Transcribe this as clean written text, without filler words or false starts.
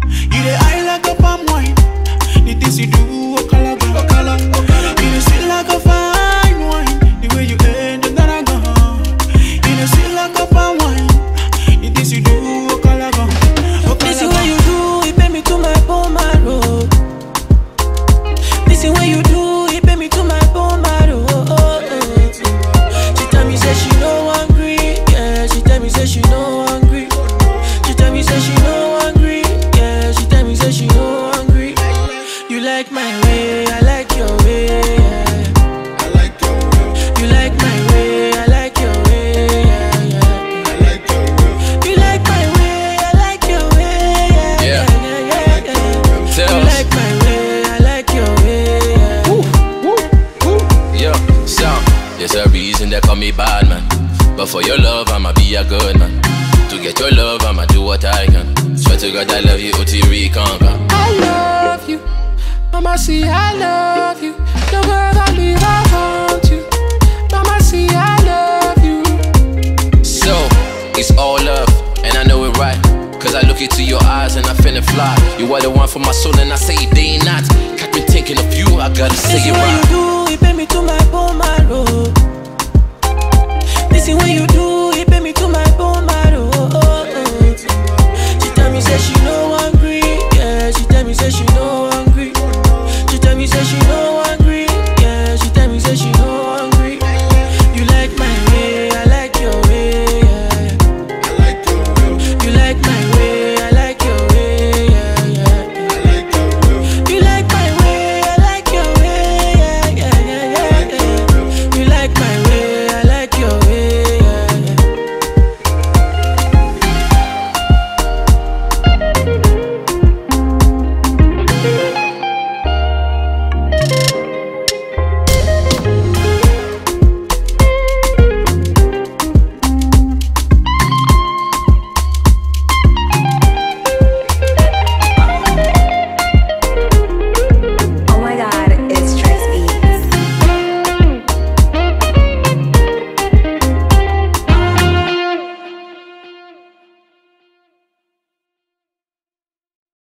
You the eye like a palm wine. The things you do, color. You the sweet like a fine wine. The way you end and then I go. You the sweet like a palm wine. The things you do, color. This is what you do, it pay me to my bone marrow. This is what you do, it pay me to my bone marrow. She tell me say she no hungry, yeah. She tell me say she no hungry. She tell me say she no hungry, yeah. She tell me say she no hungry. You like my way, I like your way, yeah. I like your way. You like my way, I like your way, yeah. I like your way. You like my way, I like your way, yeah. Tellz. You like my way, I like your way, yeah. Yo, so there's a reason they call me bad man, but for your love I'ma be a good man. To get your love I'ma do what I can. Swear to God I love you till we conquer. I love you, Mama see I love you. No girl I leave, I want you. Mama see I love you. So it's all love, and I know it right, cause I look into your eyes and I finna fly. You are the one for my soul and I say it day and night. Catch me thinking of you, I gotta say This it is what right. you do, it pay me to my bone marrow. This is what you do, it pay me to my bone marrow. She tell me say she know